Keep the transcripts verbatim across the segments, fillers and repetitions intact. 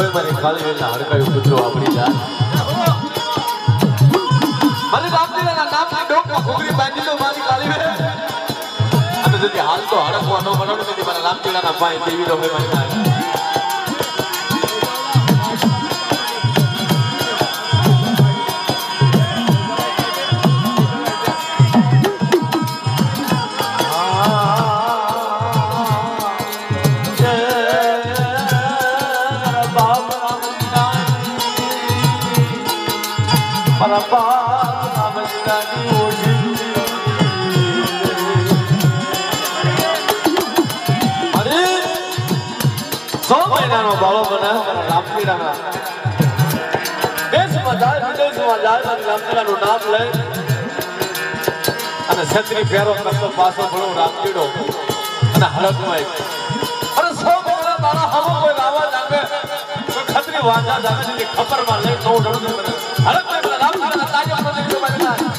કોઈ મારી ખાલી વેલના હડકાયું કૂતરો આપણી જા મને રામજીના નામની ડોકમાં ઘૂઘરી બાંધી તો મારી ખાલી વેલ અને যদি હાલ તો હડકવા ન મળે તો મારા રામજીના પાય દેવી રો હોય મારી બાળો બના રામજીના દેશમાં જાય વિદેશમાં જાય અને રામજીનું નામ લે અને છત્રી ફેરો કરતો પાછો ભણો રામજીડો અને હળકમાં અરે સો મહિના તારા હમો કોઈ લાવા જાગે કોઈ ખતરી વાંચા જાગે છે ખબર માં લે તો ડળું હળકમાં રામજીના તાજો પ્રદેશ માં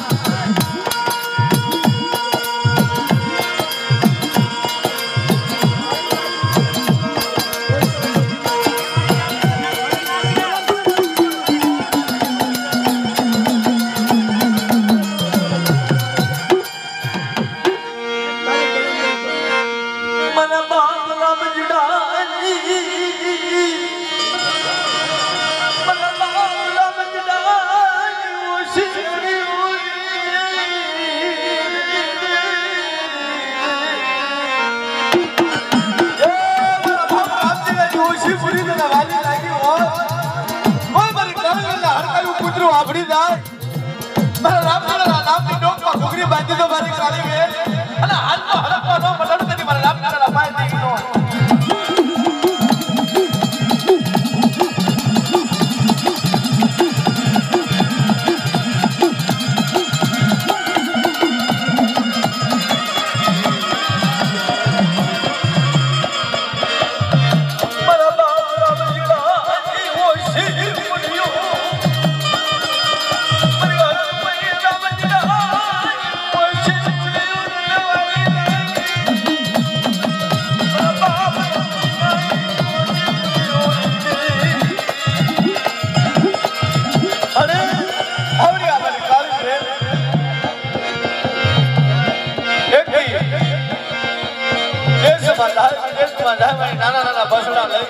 આપડી જાય મારા રામજીના નામની ડોકમાં ઘૂઘરી બાંધી તો મારી કાળી વેલ અને હાલમાં હડકવા ન મળે તેથી મારા રામજીના પાય દેવી નો નાના નાના બસડા લઈ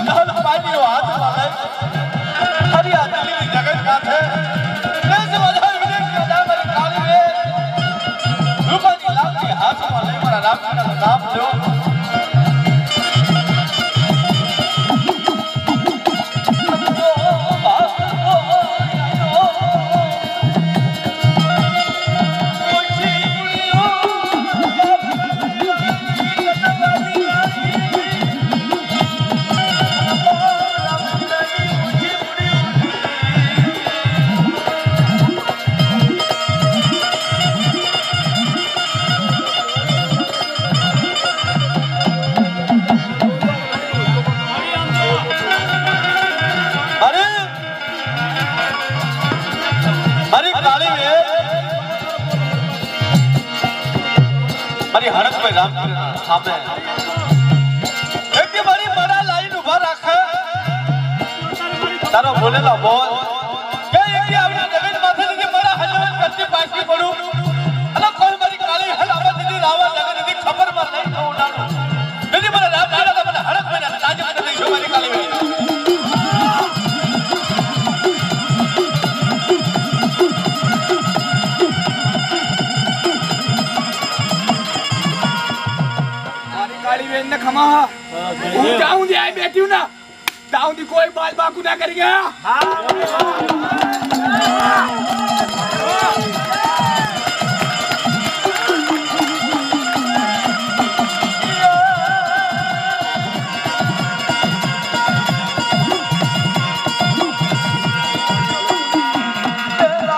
હરિયા દિલ્હી જગત કાંઠે काली में मारी हड़क में राम सामने एक बड़ी बड़ा लाइन उभा रखा तारो बोलेला बोल के एक आपने जमीन माथे दी बड़ा हजम करती पास की पड़ू अला कौन मारी काली हलावा दीदी रावा लगे दीदी खबर मार नहीं तो उड़ाड़ू दीदी बड़ा राम जी का बड़ा हड़क में राज में नहीं जो मारी काली में मारी काली में न खमा हूं जाऊं दे आई बैठी हूं ना दाऊं दी कोई बाल बाकू ना करेगा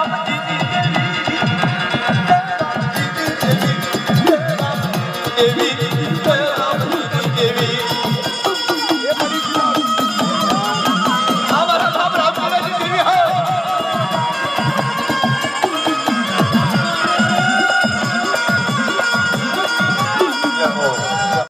देवी